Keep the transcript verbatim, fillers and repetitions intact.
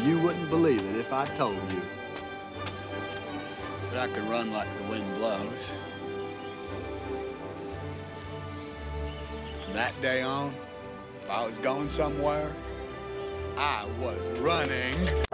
you wouldn't believe it if I told you. But I can run like the wind blows. From that day on, if I was going somewhere, I was running.